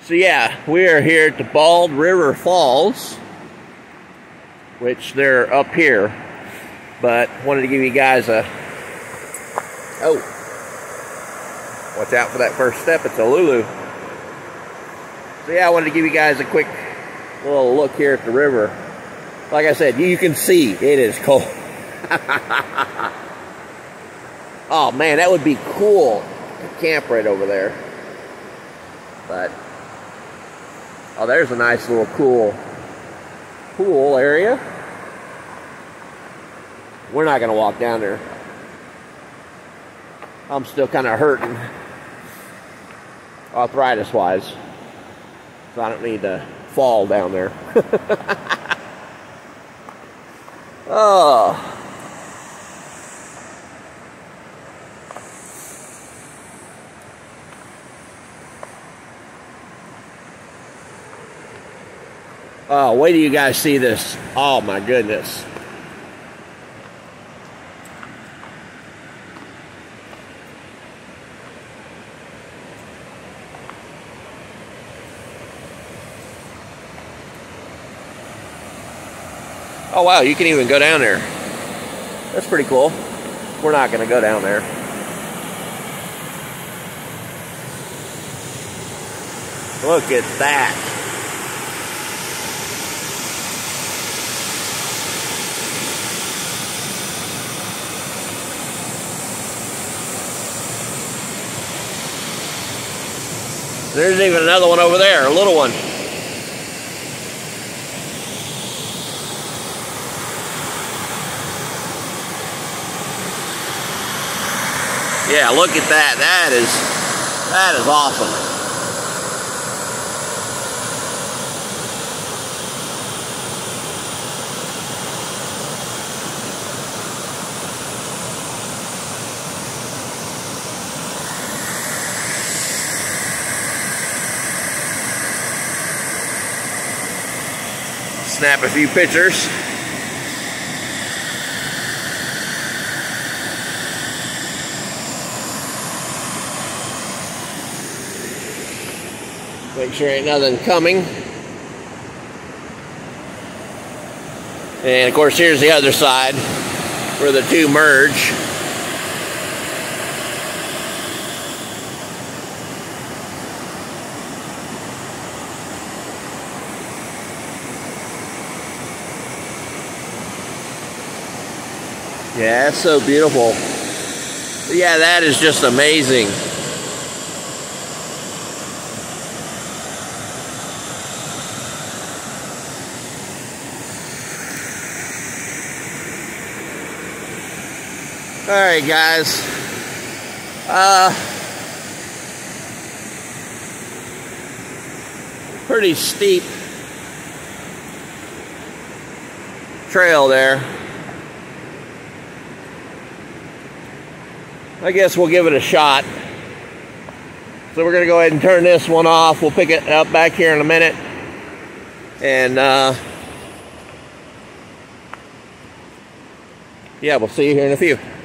So yeah, we are here at the Bald River Falls, which they're up here, but wanted to give you guys a, oh, watch out for that first step, it's a Lulu. So yeah, I wanted to give you guys a quick little look here at the river. Like I said, you can see it is cold. Oh man, that would be cool to camp right over there. But oh, there's a nice little cool pool area. We're not going to walk down there. I'm still kind of hurting, arthritis-wise, so I don't need to fall down there. Oh. Oh, wait till you guys see this. Oh my goodness. Oh wow, you can even go down there. That's pretty cool. We're not going to go down there. Look at that. There's even another one over there, a little one. Yeah, look at that. That is awesome. Snap a few pictures. Make sure ain't nothing coming. And of course here's the other side where the two merge. Yeah, that's so beautiful. Yeah, that is just amazing. Alright guys, pretty steep trail there. I guess we'll give it a shot. So we're going to go ahead and turn this one off. We'll pick it up back here in a minute. And yeah, we'll see you here in a few.